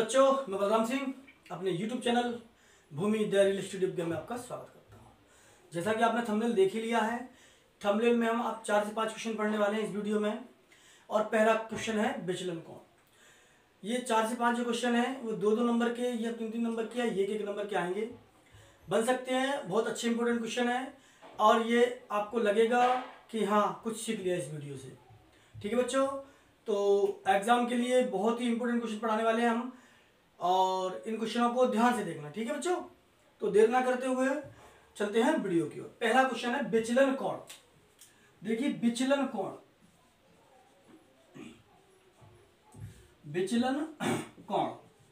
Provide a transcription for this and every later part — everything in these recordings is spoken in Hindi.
बच्चों, मैं बलराम सिंह अपने YouTube channel Bhoomi the real estate Vigyan में आपका स्वागत करता हूँ। जैसा कि आपने थंबनेल देख ही लिया है, थंबनेल में हम अब 4 से 5 क्वेश्चन पढ़ने वाले हैं इस वीडियो में। और पहला क्वेश्चन है विचलन कोण। ये 4 से 5 जो क्वेश्चन है वो 2-2 नंबर के या 3-3 नंबर के या 1-1 नंबर के आएंगे, बन सकते हैं। बहुत अच्छे इंपॉर्टेंट क्वेश्चन है और ये आपको लगेगा कि हाँ कुछ सीख लिया इस वीडियो से। ठीक है बच्चों, तो एग्जाम के लिए बहुत ही इंपॉर्टेंट क्वेश्चन पढ़ाने वाले हैं हम, और इन क्वेश्चनों को ध्यान से देखना। ठीक है बच्चों, तो देर ना करते हुए चलते हैं वीडियो की ओर। पहला क्वेश्चन है विचलन कोण। देखिए विचलन कोण, विचलन कोण,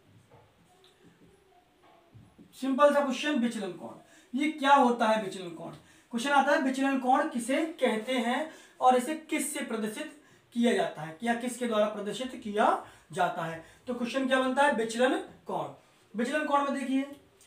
सिंपल सा क्वेश्चन। विचलन कोण ये क्या होता है? विचलन कोण क्वेश्चन आता है विचलन कोण किसे कहते हैं और इसे किससे प्रदर्शित किया जाता है, या किसके द्वारा प्रदर्शित किया जाता है। तो क्वेश्चन क्या बनता है? विचलन कोण। विचलन कोण में देखिए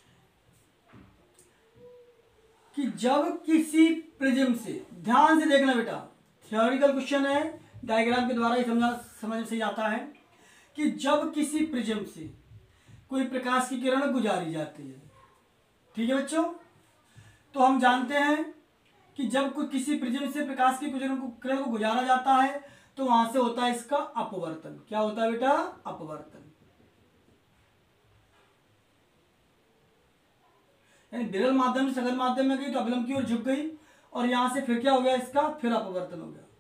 कि जब किसी प्रिज्म से, ध्यान से देखना बेटा, थ्योरेटिकल क्वेश्चन है, डायग्राम के द्वारा ही समझ से आता है कि जब किसी प्रिज्म से कोई प्रकाश की किरण गुजारी जाती है। ठीक है बच्चों, तो हम जानते हैं कि जब कोई किसी प्रिज्म से प्रकाश की किरण को गुजारा जाता है तो वहां से होता है इसका अपवर्तन। क्या होता है बेटा? अपवर्तन। यानी विरल माध्यम से सघन माध्यम में गई तो अवलंब की ओर झुक गई, और यहां से फिर क्या हो गया इसका? फिर अपवर्तन हो गया।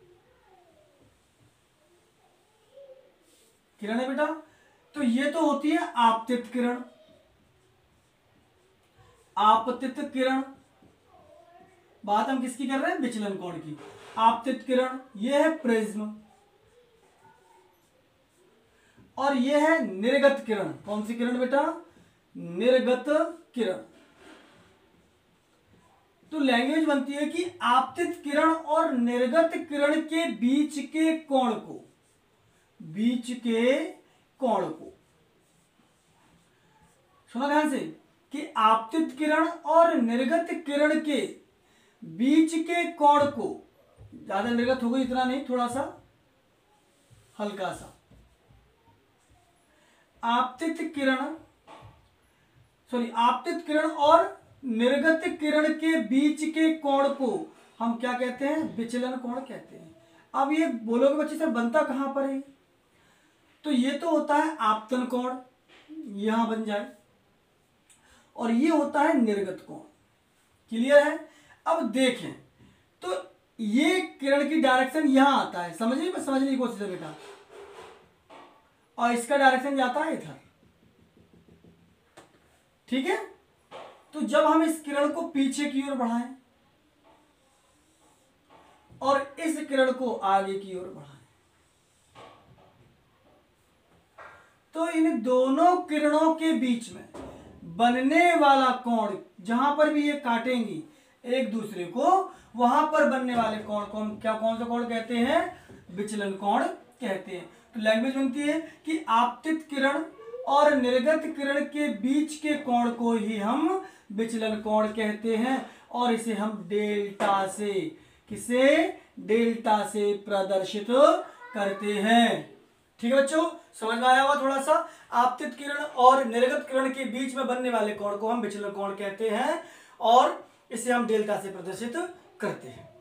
किरण है बेटा, तो ये तो होती है आपतित किरण। आपतित किरण, बात हम किसकी कर रहे हैं? विचलन कोण की। आपतित किरण ये है प्रिज्म, और ये है निर्गत किरण। कौन सी किरण बेटा? निर्गत किरण। तो लैंग्वेज बनती है कि आपतित किरण और निर्गत किरण के बीच के कोण को, बीच के कोण को, सुना ध्यान से, कि आपतित किरण और निर्गत किरण के बीच के कोण को, ज्यादा निर्गत हो गई इतना नहीं, थोड़ा सा हल्का सा, आपतित किरण और निर्गत किरण के बीच के कोण को हम क्या कहते हैं? विचलन कोण कहते हैं। अब ये बोलोगे बच्चे सर बनता कहां पर है? तो ये तो होता है आपतन कोण, यहां बन जाए, और ये होता है निर्गत कोण। क्लियर है? अब देखें तो ये किरण की डायरेक्शन यहां आता है, समझने की कोशिश है बेटा, और इसका डायरेक्शन जाता है इधर। ठीक है, तो जब हम इस किरण को पीछे की ओर बढ़ाएं और इस किरण को आगे की ओर बढ़ाएं, तो इन दोनों किरणों के बीच में बनने वाला कोण, जहां पर भी ये काटेंगी एक दूसरे को, वहां पर बनने वाले कोण को हम कौन सा कोण कहते हैं? विचलन कोण कहते हैं। तो लैंग्वेज बनती है कि आपतित किरण और निर्गत किरण के बीच के कोण को ही हम विचलन कोण कहते हैं, और इसे हम डेल्टा से, किसे? डेल्टा से प्रदर्शित करते हैं। ठीक है बच्चों, समझ में आया होगा थोड़ा सा? आपतित किरण और निर्गत किरण के बीच में बनने वाले कोण को हम विचलन कोण कहते हैं, और इसे हम डेल्टा से प्रदर्शित करते हैं।